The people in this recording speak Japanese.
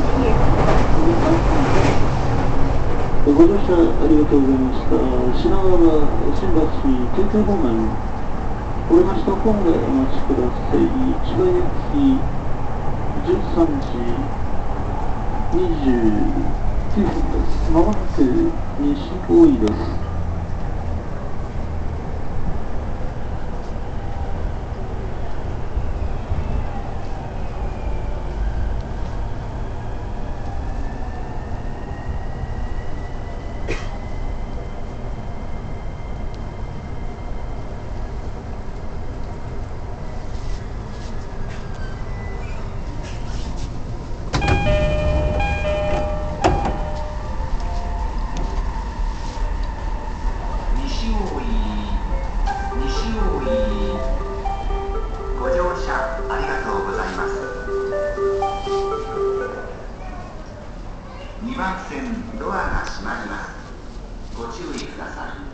ご乗車ありがとうございました。品川新橋京急方面、降りましたホームでお待ちください。千葉行き13時29分です。まもなく西大井です。 ご乗車ありがとうございます。2番線ドアが閉まります。ご注意ください。